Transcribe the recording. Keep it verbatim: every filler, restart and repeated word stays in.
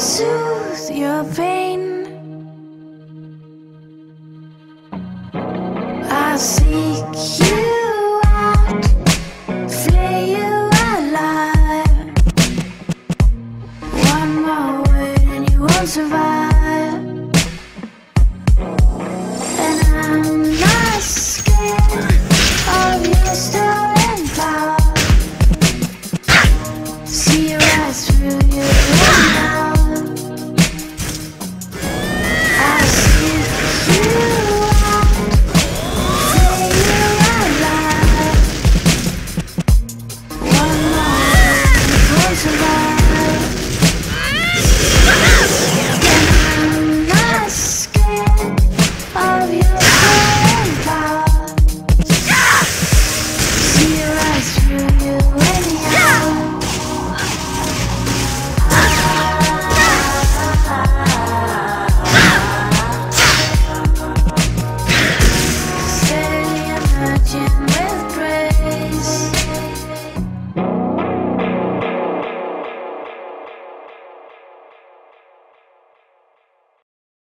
soothe your pain. I'll seek you out, flay you alive. One more word and you won't survive. And I'm not scared of your stolen power. See you right through you now. I seek you out, flay you alive. One more word and you won't survive. And I'm not scared of your stolen power. See you right through you anyhow. Steady emerging.